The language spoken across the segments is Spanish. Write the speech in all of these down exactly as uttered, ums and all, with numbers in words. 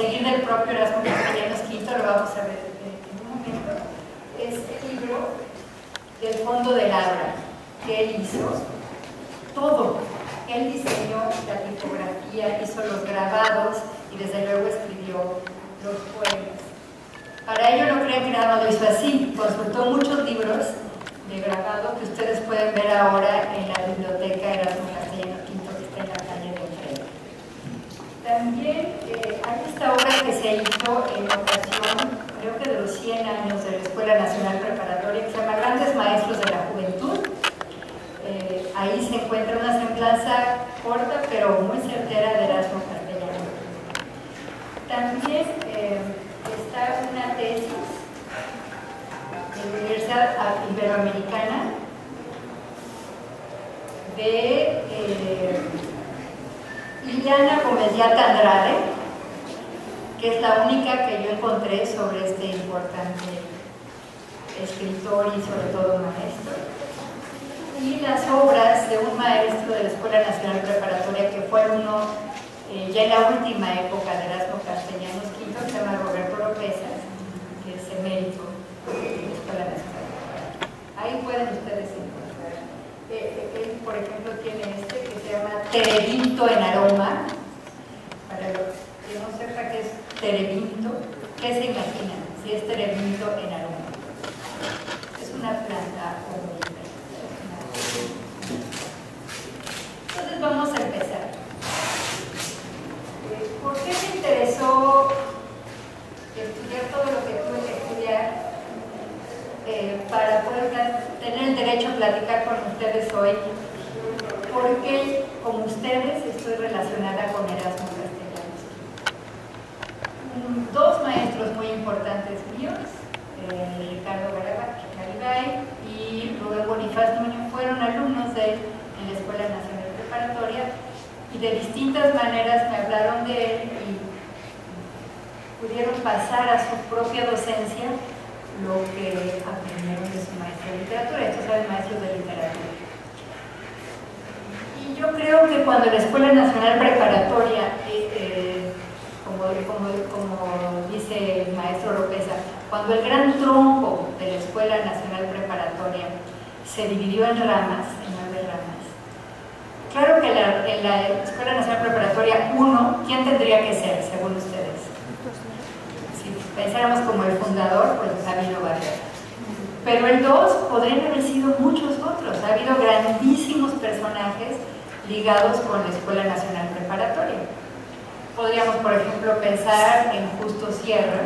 conseguir del propio Erasmo Castellanos Quinto, lo vamos a ver en un momento, es el libro del fondo del Abra, que él hizo todo. Él diseñó la tipografía, hizo los grabados y desde luego escribió los poemas. Para ello no crean que nada más lo hizo así, consultó muchos libros de grabado que ustedes pueden ver ahora en la biblioteca Erasmo Castellanos Quinto, que está en la calle de enfrente. También eh, hay esta obra que se hizo en ocasión, creo que de los cien años de la Escuela Nacional Preparatoria, que se llama Grandes Maestros de la Juventud. Eh, ahí se encuentra una semblanza corta pero muy certera de Erasmo Castellanos. También eh, está una tesis de la Universidad Iberoamericana de eh, Liliana Gómez Yata Andrade, que es la única que yo encontré sobre este importante escritor y sobre todo maestro, y las obras de un maestro de la Escuela Nacional Preparatoria que fue uno eh, ya en la última época de Erasmo Castellanos Quinto, que se llama Roberto Lopezas, que es emérito de la Escuela Nacional Preparatoria. Ahí pueden ustedes encontrar. Eh, él, por ejemplo, tiene este que se llama Terebinto en aroma. Para los que no sepa qué es terebinto, ¿qué se imaginan? Si es terebinto en aroma. Es una planta o Entonces vamos a empezar. ¿Por qué me interesó estudiar todo lo que tuve que estudiar eh, para poder tener el derecho a platicar con ustedes hoy? Porque, como ustedes, estoy relacionada con Erasmo Castellanos. Dos maestros muy importantes míos, eh, Ricardo Garibay y Rubén Bonifaz Nuño, fueron alumnos de él en la Escuela Nacional Preparatoria y de distintas maneras me hablaron de él y pudieron pasar a su propia docencia lo que aprendieron de su maestro de literatura. Estos son maestros de literatura. Y yo creo que cuando la Escuela Nacional Preparatoria, eh, eh, como, como, como dice el maestro Lopeza, cuando el gran tronco de la Escuela Nacional Preparatoria se dividió en ramas, en nueve ramas. Claro que la, en la Escuela Nacional Preparatoria uno, ¿quién tendría que ser, según ustedes? Si pensáramos como el fundador, pues ha habido varios. Pero el dos podrían haber sido muchos otros. Ha habido grandísimos personajes ligados con la Escuela Nacional Preparatoria. Podríamos, por ejemplo, pensar en Justo Sierra,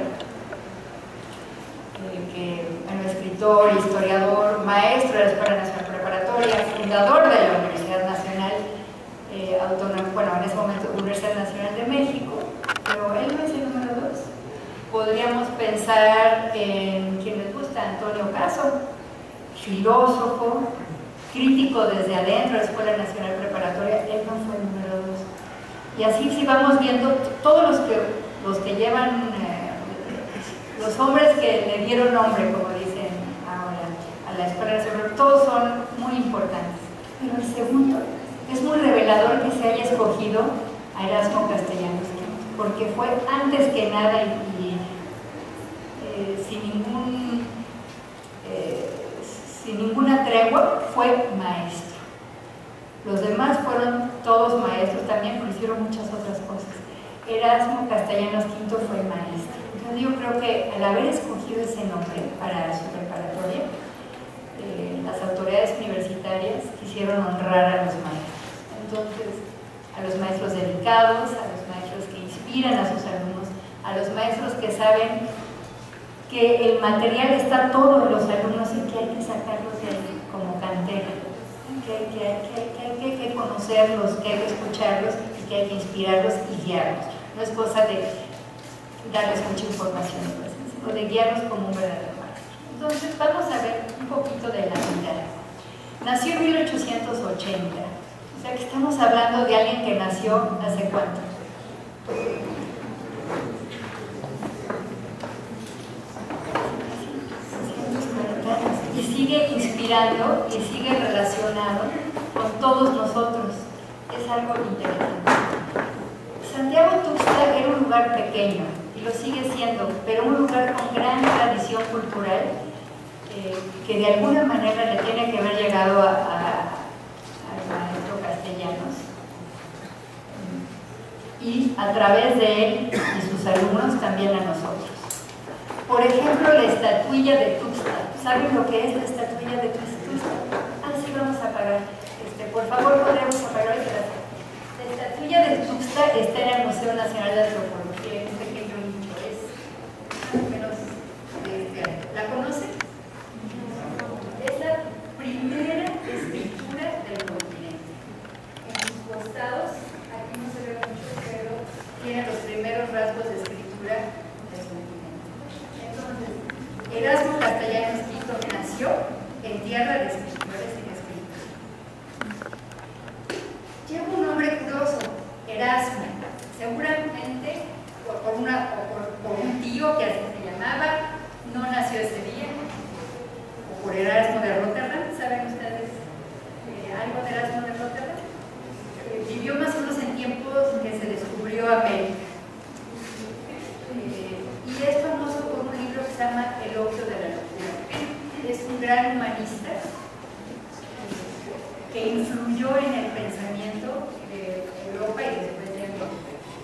que, bueno, escritor, historiador, maestro de la Escuela Nacional Preparatoria, fundador de la Universidad Nacional eh, Autónoma, bueno, en ese momento Universidad Nacional de México, pero él no es el número dos. Podríamos pensar en quien les gusta, Antonio Caso, filósofo, crítico desde adentro de la Escuela Nacional Preparatoria, él no fue el número dos. Y así si vamos viendo todos los que, los que llevan eh, los hombres que le dieron nombre, como dicen ahora, a la Escuela Nacional, todos son muy importantes. Pero el segundo, es muy revelador que se haya escogido a Erasmo Castellanos Quinto, porque fue antes que nada y, y eh, sin, ningún, eh, sin ninguna tregua, fue maestro. Los demás fueron todos maestros también, pero hicieron muchas otras cosas. Erasmo Castellanos Quinto fue maestro. Entonces yo creo que al haber escogido ese nombre para su preparatoria, eh, las autoridades universitarias quisieron honrar a los maestros. Entonces, a los maestros dedicados, a los maestros que inspiran a sus alumnos, a los maestros que saben que el material está todo en los alumnos y que hay que sacarlos de ahí como cantera, que, que, que, que hay que conocerlos, que hay que escucharlos y que hay que inspirarlos y guiarlos. No es cosa de darles mucha información, pues, sino de guiarlos como un verdadero maestro. Entonces vamos a ver un poquito de la vida. Nació en mil ochocientos ochenta, o sea que estamos hablando de alguien que nació ¿hace cuánto? Y sigue inspirando y sigue relacionado con todos nosotros. Es algo interesante. Santiago Tuxtla era un lugar lugar pequeño, y lo sigue siendo, pero un lugar con gran tradición cultural, eh, que de alguna manera le tiene que haber llegado a, a, al maestro Castellanos, y a través de él y sus alumnos también a nosotros. Por ejemplo, la estatuilla de Tuxtla. ¿Saben lo que es la estatuilla de Tuxtla? Ah, sí, vamos a apagar. Este, por favor, podríamos apagar esta. La estatuilla de Tuxtla está en el Museo Nacional de Antropología, en un pequeño nicho. Es más o menos de este año. ¿La conocen? Es la primera escritura del continente. En sus costados, aquí no se ve mucho, pero tiene los primeros rasgos de escritura del continente. Entonces, Erasmo Castellanos Quito nació en tierra de escritores sin escritos. Lleva un nombre curioso, Erasmo, seguramente por, por, una, o por, por un tío que así se llamaba, no nació ese día, o por Erasmo de Rotterdam. ¿Saben ustedes eh, algo de Erasmo de Rotterdam? Eh, vivió más o menos en tiempos que se descubrió América. Y es famoso por un libro que se llama El opio de la locura. Es un gran humanista que influyó en el pensamiento de Europa y después de Europa.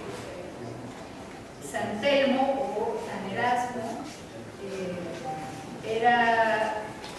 San Telmo o San Erasmo eh, era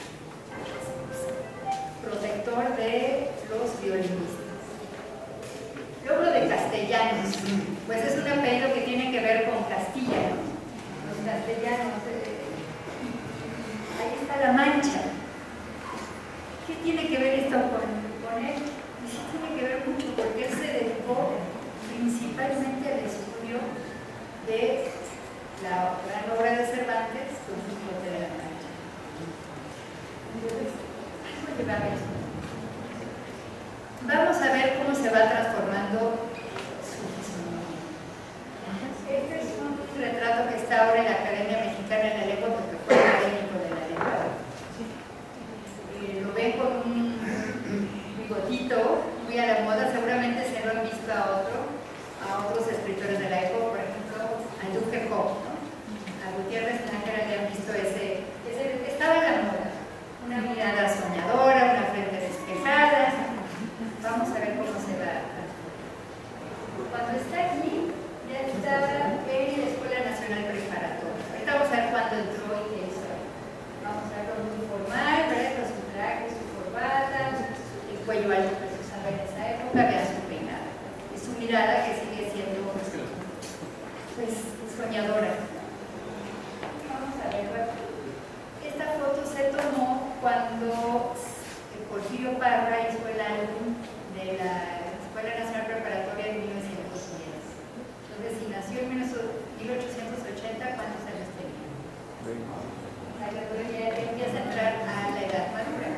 protector de los violinistas. Luego lo de Castellanos, pues es un apellido que tiene que ver con Castilla, ¿no? Castellanos, eh, ahí está La Mancha. ¿Qué tiene que ver esto con, con él? Y sí tiene que ver mucho, porque él se dedicó principalmente al estudio de la gran obra de Cervantes, Don Quijote de la Mancha. Entonces, vamos a llevar esto. Vamos a ver cómo se va transformando su fisonomía. Este es un retrato que está ahora en la Academia Mexicana de la Lengua, porque fue académico de la lengua. Eh, lo ven con un bigotito muy a la moda, seguramente se lo han visto a otro, a otros escritores de la época, por ejemplo, a Duque Cobb, ¿no? A Gutiérrez Nájera le han visto ese, ese, estaba en la moda, una mirada soñadora, una frente despejada. Vamos a ver cómo se va. Cuando está aquí, ya estaba en la Escuela Nacional Preparatoria. Ahorita vamos a ver cuándo entró y qué hizo. Vamos a verlo muy formal, ¿verdad? Con su traje, su corbata, el cuello alto que se usaba en esa época, vean su peinada. Y su mirada que sigue siendo, pues, soñadora. Vamos a ver, bueno, esta foto se tomó cuando Porfirio Parra hizo el álbum de la Escuela Nacional Preparatoria en mil novecientos diez. Entonces, si nació en mil ochocientos ochenta, ¿cuántos años tenía? O sea, que ya empieza a entrar a la edad madura.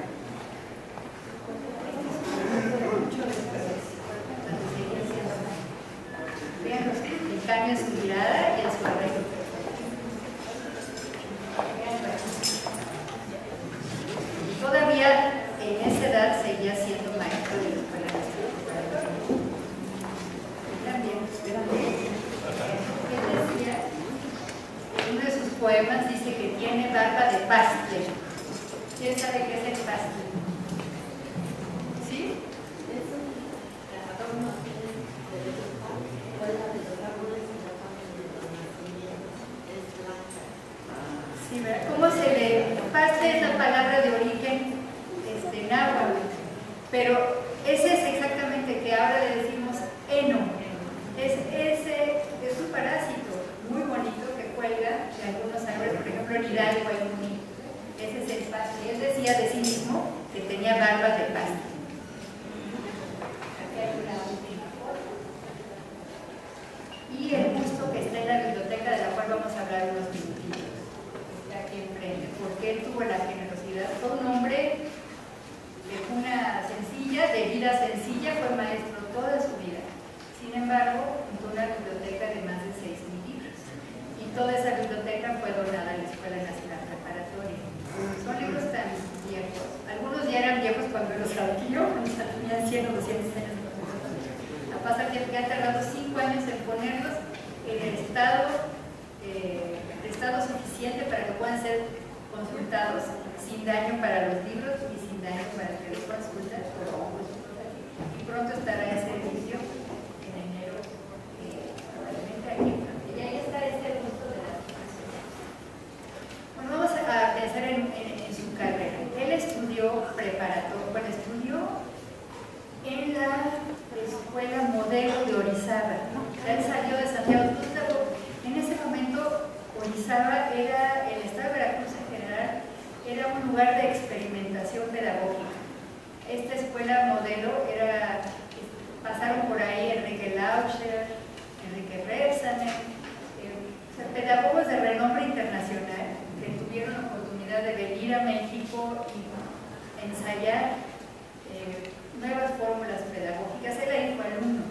Mucho después, cuando seguía siendo. Vean el cambio en su mirada y en su arreglo. Todavía en esa edad seguía siendo maestro de la Escuela Nacional Preparatoria. También, él decía, en uno de sus poemas dice que tiene barba de paste. ¿Quién sabe qué es el paste? ¿Sí? Sí, ¿verdad? ¿Cómo se le...? Paste es la palabra de origen este, náhuatl, pero ese es exactamente que ahora le decimos heno. Es, ese, es un parásito muy bonito que cuelga de algunos árboles, por ejemplo en Hidalgo hay un nido. Ese es el paste. Él decía de sí mismo que tenía barba de paste. Aquí hay una última foto. Y el busto que está en la biblioteca, de la cual vamos a hablar unos minutitos. Aquí enfrente, porque él tuvo la generosidad, fue un hombre de una sencilla, de vida sencilla, fue maestro toda su vida. Sin embargo, tuvo una biblioteca de más de seis mil libros y toda esa biblioteca fue donada a la Escuela Nacional Preparatoria. Son libros tan viejos, algunos ya eran viejos cuando los adquirió, tenían cien o doscientos años. A pasar que ha tardado cinco años en ponerlos en el estado, eh, estado suficiente para que puedan ser consultados sin daño para los libros y sin daño para el que los consulta. Y pronto estará ese servicio en enero, eh, probablemente aquí en Francia. Y ahí está este gusto de la educación. Bueno, vamos a pensar en, en, en su carrera. Él estudió preparatorio, bueno, estudió en la escuela modelo de Orizaba, ¿no? Él salió de Santiago. En ese momento Orizaba era, el estado de Veracruz en general, era un lugar de experimentación pedagógica. Esta escuela modelo era, pasaron por ahí Enrique Lauscher, Enrique Repsamen, eh, o sea, pedagogos de renombre internacional que tuvieron la oportunidad de venir a México y ensayar eh, nuevas fórmulas pedagógicas. Él ahí fue alumno.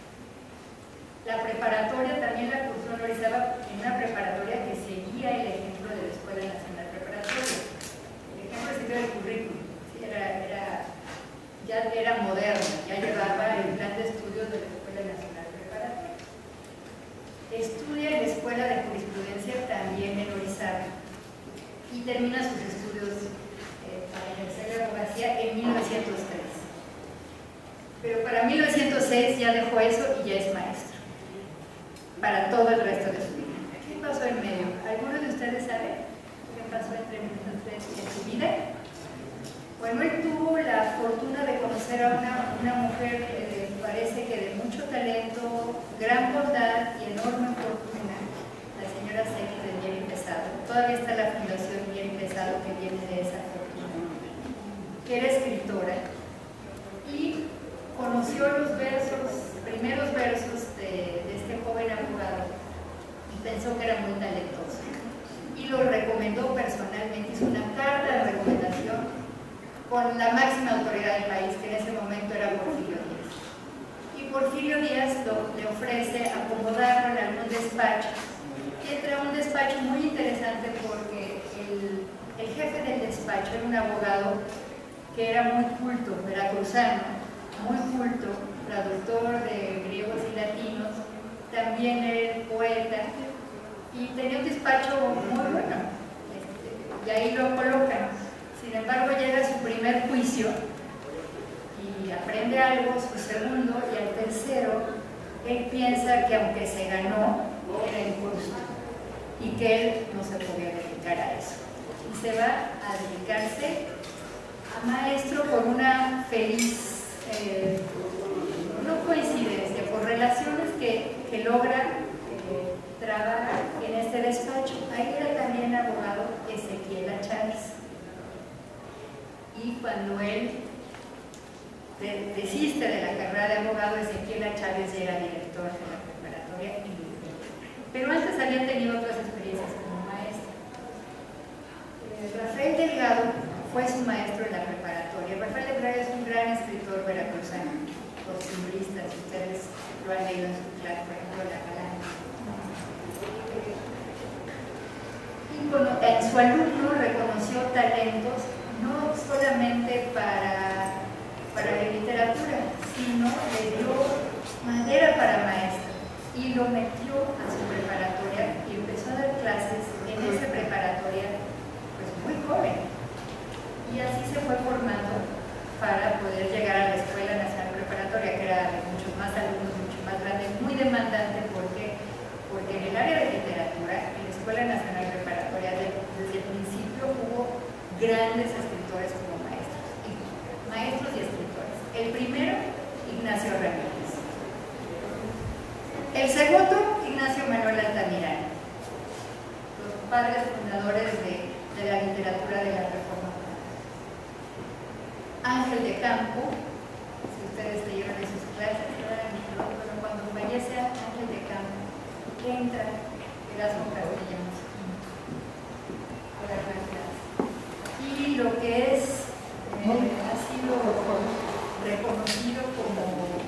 La preparatoria también la cursó en Orizaba, en una preparatoria que seguía el ejemplo de la Escuela Nacional Preparatoria. El ejemplo seguía el currículum, ¿sí? era, era, ya era moderno, ya llevaba el plan de estudios de la Escuela Nacional Preparatoria. Estudia en la Escuela de Jurisprudencia también en Orizaba y termina sus estudios eh, para ejercer la abogacía en mil novecientos tres. Pero para mil novecientos seis ya dejó eso y ya es maestro para todo el resto de su vida. ¿Qué pasó en medio? ¿Algunos de ustedes saben qué pasó entre mil novecientos tres y en su vida? Bueno, él tuvo la fortuna de conocer a una, una mujer que eh, parece que de mucho talento, gran bondad y enorme fortuna, la señora Celis de Mier y Pesado. Todavía está la Fundación Mier y Pesado que viene de esa fortuna, que era escritora y conoció los versos, primeros versos de, de este joven abogado y pensó que era muy talentoso y lo recomendó personalmente, hizo una carta de recomendación con la máxima autoridad del país, que en ese momento era Porfirio Díaz. Y Porfirio Díaz lo, le ofrece acomodarlo en algún despacho, y entra a un despacho muy interesante porque el, el jefe del despacho era un abogado que era muy culto, veracruzano, muy culto, traductor de griegos y latinos, también era poeta y tenía un despacho muy bueno, este, y ahí lo colocan. Sin embargo, llega a su primer juicio y aprende algo, su segundo y al tercero, él piensa que aunque se ganó, era injusto y que él no se podía dedicar a eso. Y se va a dedicarse a maestro por una feliz Eh, no coincidencia, por relaciones que, que logra eh, trabajar en este despacho. Ahí era también abogado Ezequiel Chávez. Y cuando él de, desiste de la carrera de abogado, Ezequiel Chávez era director de la preparatoria. Pero antes había tenido otras experiencias como maestro. Eh, Rafael Delgado fue su maestro en la preparatoria. Rafael Delgado es un gran escritor veracruzano, costumbrista, si ustedes lo han leído en su clase, por ejemplo, La Galana. Y bueno, en su alumno reconoció talentos no solamente para, para la literatura, sino le dio madera para maestro y lo metió a su preparatoria y empezó a dar clases en esa preparatoria pues muy joven. Y así se fue formando para poder llegar a la Escuela Nacional Preparatoria, que era de muchos más alumnos, mucho más grande, muy demandante, porque, porque en el área de literatura, en la Escuela Nacional Preparatoria, de, desde el principio hubo grandes escritores como maestros, y, maestros y escritores. El primero, Ignacio Ramírez. El segundo, Ignacio Manuel Altamirano, los padres fundadores de, de la literatura de la Reforma. Ángel de Campo, si ustedes leyeron en sus clases, bueno, cuando fallece Ángel de Campo, entra Erasmo Castellanos a dar la clase. Y lo que es, eh, ha sido reconocido como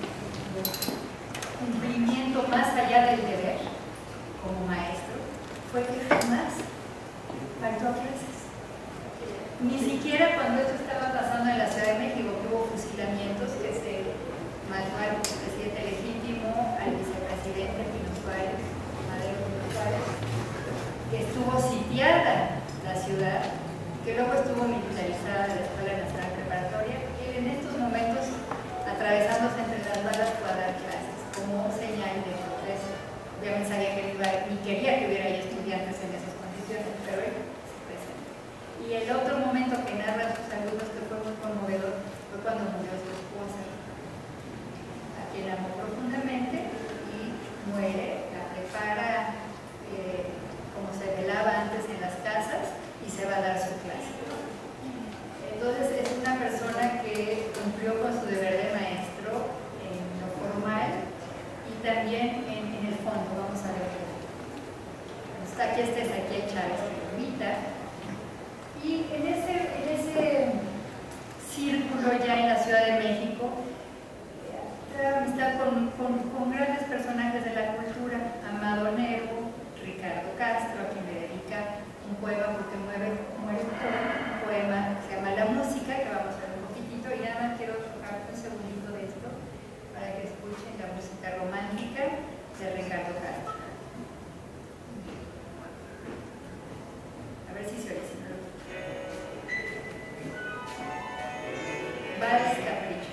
cumplimiento más allá del deber, como maestro, fue que jamás faltó a clases. Ni siquiera cuando esto estaba pasando en la Ciudad de México, que hubo fusilamientos, que se mató al presidente legítimo, al vicepresidente presidente Pino Suárez, Madero Pino Suárez, que estuvo sitiada la ciudad, que luego estuvo militarizada de la Escuela Nacional Preparatoria, y en estos momentos, atravesándose entre las balas, fue a dar clases, como señal de progreso. Obviamente sabía que iba, ni quería que hubiera ahí estudiantes en esas condiciones, pero él se presentó. Y el otro momento que narra sus alumnos, que fue muy conmovedor, fue cuando murió su esposa, a quien amó profundamente, y muere, la prepara eh, como se velaba antes en las casas, y se va a dar su clase. Entonces es una persona que cumplió con su deber de maestro en lo formal y también en, en el fondo. Vamos a ver. Está aquí este Ezequiel Chávez, que lo imita. Y en ese, en ese círculo ya en la Ciudad de México, amistad con, con, con grandes personajes de la cultura, Amado Nervo, Ricardo Castro, a quien le dedica un poema porque muere, muere un poema que se llama La Música, que vamos a ver un poquitito, y nada más quiero tocar un segundito de esto para que escuchen la música romántica de Ricardo Castro. A ver si se oye, si no lo... Vals Capricho.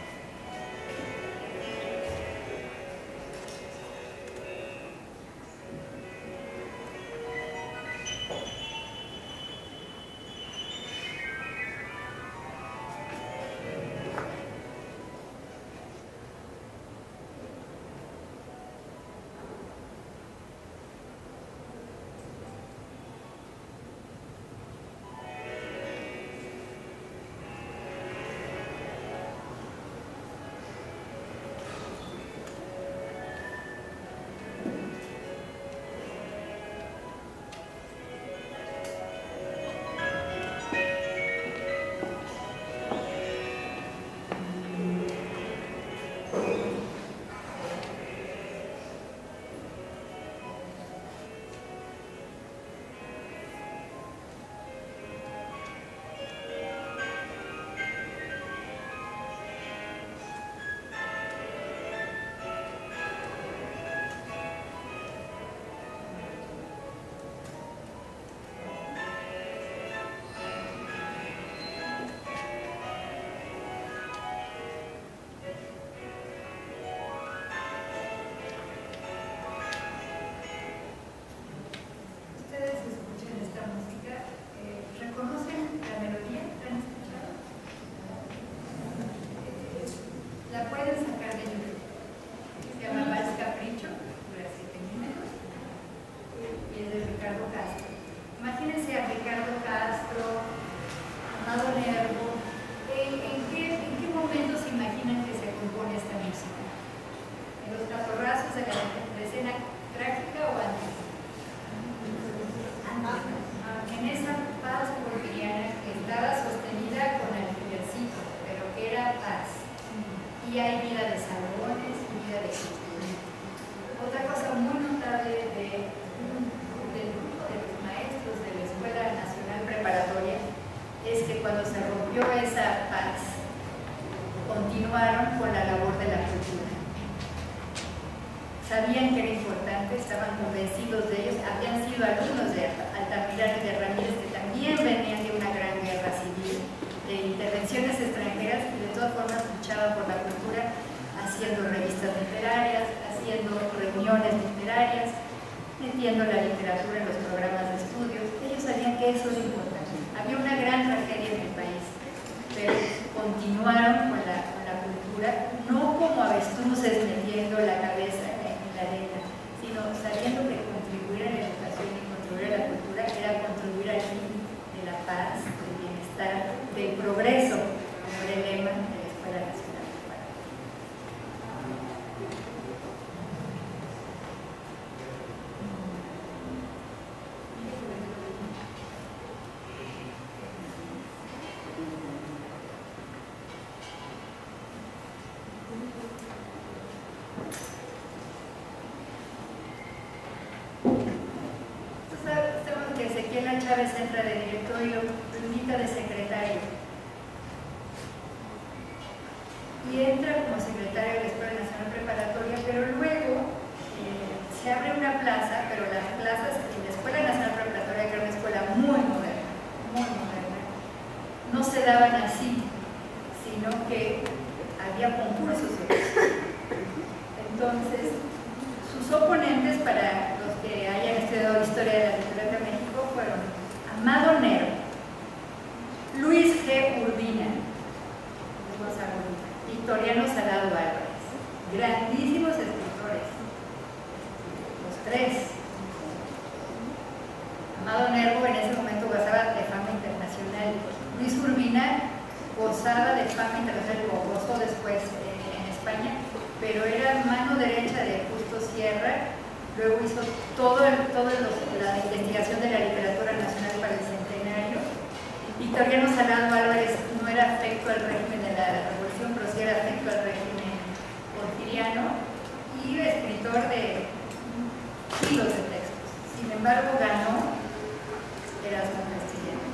Sabían que era importante, estaban convencidos de ellos, habían sido alumnos de Altamirano y de Ramírez, que también venían de una gran guerra civil, de intervenciones extranjeras, y de todas formas luchaban por la cultura, haciendo revistas literarias, haciendo reuniones literarias, metiendo la literatura en los programas de estudios. Ellos sabían que eso era importante. Había una gran tragedia en el país, pero continuaron con la, con la cultura, no como avestruces metiendo la cabeza la arena, sino sabiendo que contribuir a la educación y contribuir a la cultura era contribuir al fin de la paz, del bienestar, del progreso, como era el lema de la Escuela Nacional Preparatoria. Ezequiel Chávez entra de director y lo invita de secretario. Y entra como secretario de la Escuela Nacional Preparatoria, pero luego se abre una plaza, pero las plazas en la Escuela Nacional Preparatoria, que era una escuela muy moderna, muy moderna, no se daban así, sino que había concursos. Entonces, sus oponentes, para los que hayan estudiado Historia de la Literatura de México, fueron Amado Nervo, Luis G. Urbina, Victoriano Salado Álvarez, grandísimos escritores, los tres. Amado Nervo en ese momento gozaba de fama internacional. Luis Urbina gozaba de fama internacional, o gozó después eh, en España, pero era mano derecha de Justo Sierra. Luego hizo todo, el, todo los, la investigación de la literatura nacional para el centenario. Victoriano Salado Álvarez no era afecto al régimen de la Revolución, pero sí era afecto al régimen porfiriano y escritor de kilos de textos. Sin embargo, ganó Erasmo Castellanos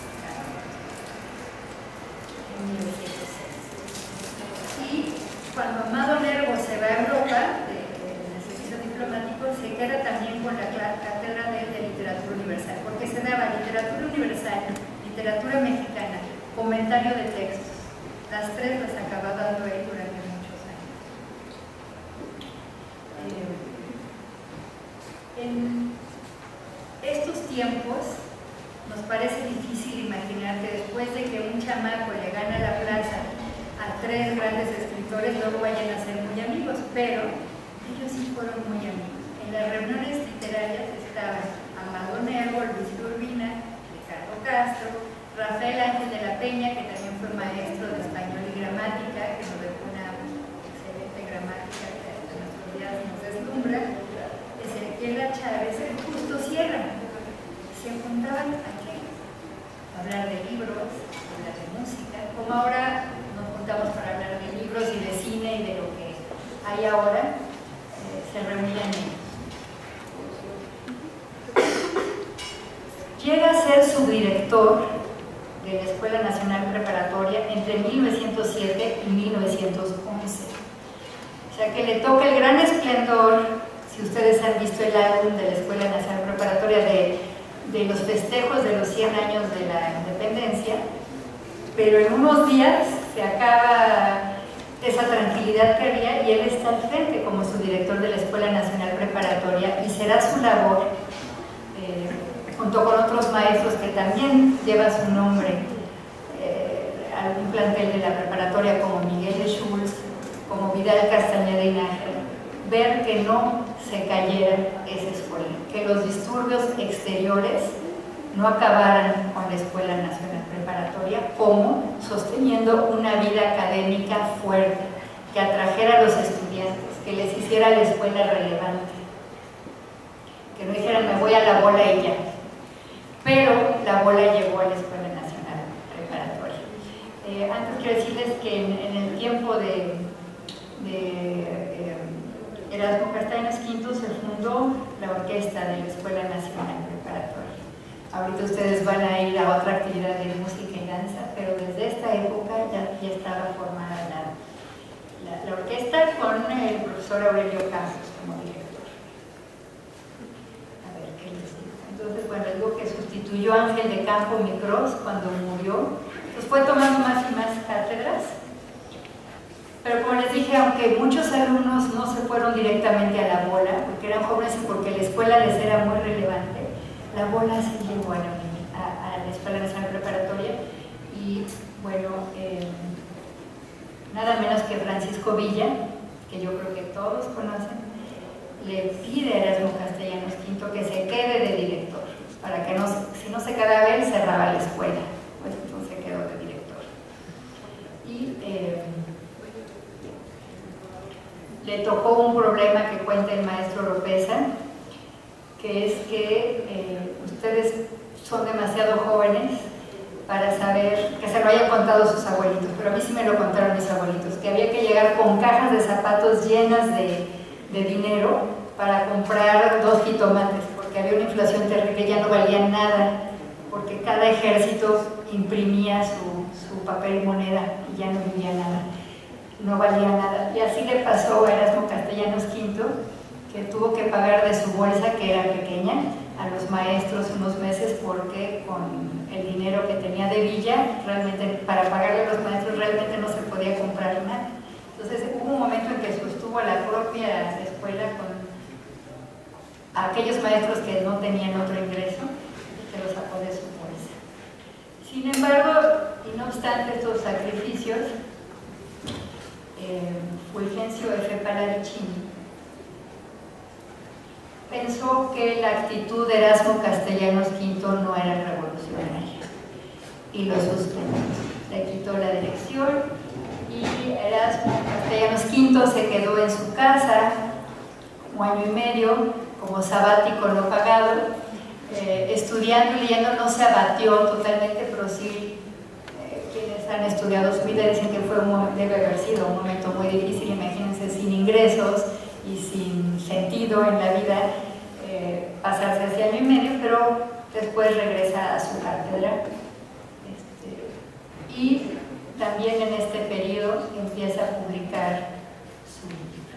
en mil novecientos seis. Y cuando Amado Nervo se va a Europa, de, de el servicio diplomático, se queda también con la cátedra de, de literatura universal, porque se daba literatura universal, literatura mexicana, comentario de textos. Las tres las acaba dando él durante muchos años. Eh, en estos tiempos nos parece difícil imaginar que después de que un chamaco le gana la plaza a tres grandes escritores, luego vayan a ser muy amigos, pero ellos sí fueron muy amigos. En las reuniones literarias estaban Amado Nervo, Luis Urbina, Ricardo Castro, Rafael Ángel de la Peña, que también fue maestro de español y gramática, que nos dejó una excelente gramática que hasta nuestros días nos deslumbra, Ezequiel A. Chávez, Justo Sierra. Se juntaban aquí a hablar de libros, a hablar de música, como ahora nos juntamos para hablar de libros y de cine y de lo que hay ahora, eh, se reunían ellos. Llega a ser subdirector de la Escuela Nacional Preparatoria entre mil novecientos siete y mil novecientos once. O sea que le toca el gran esplendor, si ustedes han visto el álbum de la Escuela Nacional Preparatoria de, de los festejos de los cien años de la independencia, pero en unos días se acaba esa tranquilidad que había y él está al frente como subdirector de la Escuela Nacional Preparatoria y será su labor, eh, junto con otros maestros que también llevan su nombre, eh, algún plantel de la preparatoria como Miguel de Schultz, como Vidal Castañeda y Nájera, ver que no se cayera esa escuela, que los disturbios exteriores no acabaran con la Escuela Nacional Preparatoria, como sosteniendo una vida académica fuerte, que atrajera a los estudiantes, que les hiciera la escuela relevante, que no dijeran me voy a la bola y ya. Pero la bola llegó a la Escuela Nacional Preparatoria. Eh, antes quiero decirles que en, en el tiempo de, de eh, Erasmo Castellanos Quinto se fundó la orquesta de la Escuela Nacional Preparatoria. Ahorita ustedes van a ir a otra actividad de música y danza, pero desde esta época ya, ya estaba formada la, la, la orquesta con el profesor Aurelio Campos como director. Entonces, bueno, digo que sustituyó a Ángel de Campo Micros cuando murió, pues fue tomando más y más cátedras, pero como les dije, aunque muchos alumnos no se fueron directamente a la bola, porque eran jóvenes y porque la escuela les era muy relevante, la bola sí llegó a la, a, a la Escuela Nacional Preparatoria y, bueno, eh, nada menos que Francisco Villa, que yo creo que todos conocen, le pide a Erasmo Castellanos Quinto que se quede de director, para que no, si no se quedaba él, cerraba la escuela, pues entonces quedó de director. Y eh, le tocó un problema que cuenta el maestro Oropesa, que es que eh, ustedes son demasiado jóvenes para saber, que se lo hayan contado sus abuelitos, pero a mí sí me lo contaron mis abuelitos, que había que llegar con cajas de zapatos llenas de de dinero para comprar dos jitomates, porque había una inflación terrible, ya no valían nada, porque cada ejército imprimía su, su papel y moneda y ya no valía nada, no valía nada. Y así le pasó a Erasmo Castellanos Quinto, que tuvo que pagar de su bolsa, que era pequeña, a los maestros unos meses porque con el dinero que tenía de villa, realmente para pagarle a los maestros realmente no se podía comprar nada. Entonces hubo un momento en que sostuvo a la propia escuela con aquellos maestros que no tenían otro ingreso, que los sacó de su bolsa. Sin embargo, y no obstante estos sacrificios, eh, Fulgencio F. Pallavicini pensó que la actitud de Erasmo Castellanos quinto no era revolucionaria y lo suspendió. Le quitó la dirección y Erasmo Castellanos quinto se quedó en su casa un año y medio como sabático no pagado, eh, estudiando y leyendo. No se abatió totalmente, pero sí eh, quienes han estudiado su vida dicen que fue un, debe haber sido un momento muy difícil. Imagínense, sin ingresos y sin sentido en la vida, eh, pasarse ese año y medio, pero después regresa a su cátedra. Este, y también en este periodo empieza a publicar su libro.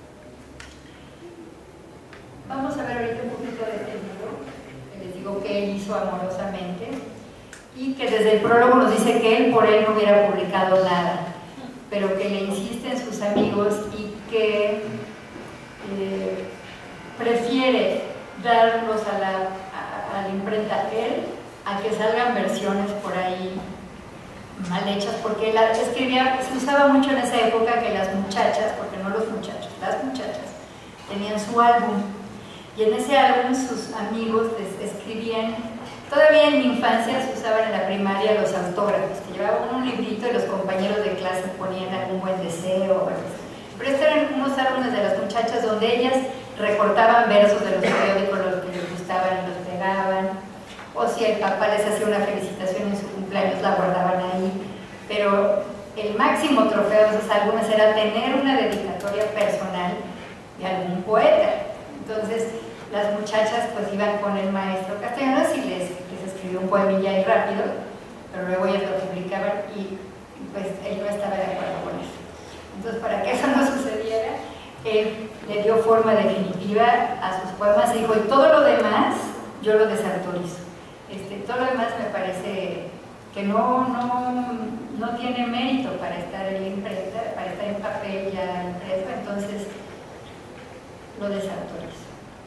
Vamos a ver ahorita un poquito de este libro, que les digo que él hizo amorosamente, y que desde el prólogo nos dice que él por él no hubiera publicado nada, pero que le insisten sus amigos y que Eh, prefiere darlos a la, a, a la imprenta él a que salgan versiones por ahí mal hechas, porque la, escribía, se usaba mucho en esa época que las muchachas, porque no los muchachos, las muchachas tenían su álbum y en ese álbum sus amigos les escribían. Todavía en mi infancia se usaban en la primaria los autógrafos, que llevaban un librito y los compañeros de clase ponían algún buen deseo o algo así. Pero estos eran unos álbumes de las muchachas donde ellas recortaban versos de los periódicos, los que les gustaban y los pegaban, o si el papá les hacía una felicitación en su cumpleaños la guardaban ahí. Pero el máximo trofeo de esos álbumes era tener una dedicatoria personal de algún poeta. Entonces las muchachas pues iban con el maestro Castellanos y les, les escribió un poemilla ahí rápido, pero luego ellas lo publicaban y pues él no estaba de acuerdo con eso. Entonces, para que eso no sucediera, él le dio forma definitiva a sus poemas y dijo, y todo lo demás yo lo desautorizo. Este, todo lo demás me parece que no, no, no tiene mérito para estar en la imprenta, para estar en papel ya impreso, entonces lo desautorizo.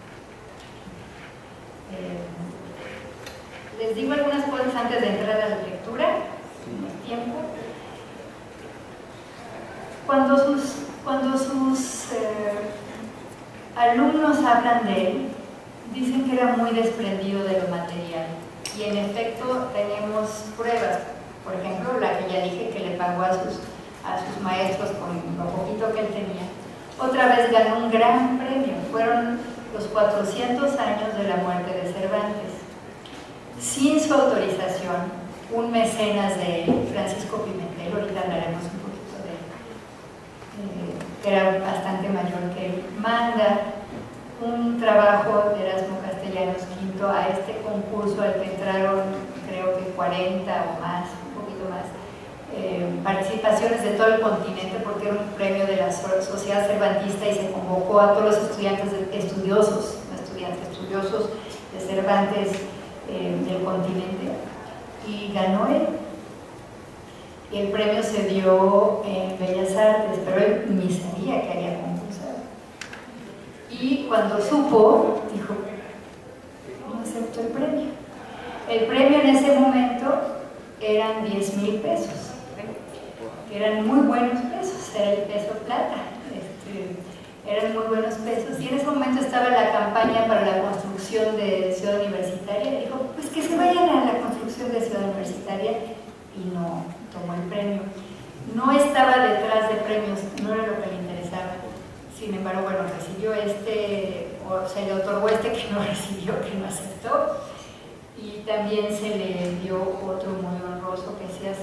Eh, les digo algunas cosas antes de entrar a la lectura, más tiempo. Cuando sus, cuando sus eh, alumnos hablan de él, dicen que era muy desprendido de lo material. Y en efecto tenemos pruebas. Por ejemplo, la que ya dije que le pagó a sus, a sus maestros con lo poquito que él tenía. Otra vez ganó un gran premio. Fueron los cuatrocientos años de la muerte de Cervantes. Sin su autorización, un mecenas de él, Francisco Pimentel, ahorita hablaremos un poquito de él, eh, que era bastante mayor que él, manda un trabajo de Erasmo Castellanos quinto a este concurso al que entraron creo que cuarenta o más, un poquito más, eh, participaciones de todo el continente, porque era un premio de la Sociedad Cervantista y se convocó a todos los estudiantes de, estudiosos, no estudiantes, estudiosos de Cervantes eh, del continente, y ganó él. Y el premio se dio en Bellas Artes, pero él ni sabía que había concursado. Y cuando supo, dijo, no acepto el premio. El premio en ese momento eran diez mil pesos, que eran muy buenos pesos, era el peso plata, este, eran muy buenos pesos. Y en ese momento estaba la campaña para la construcción de Ciudad Universitaria, y dijo, pues que se vayan a la construcción de Ciudad Universitaria, y no tomó el premio. No estaba detrás de premios, no era lo que le interesaba. Sin embargo, bueno, recibió este, o se le otorgó este que no recibió, que no aceptó, y también se le dio otro muy honroso que se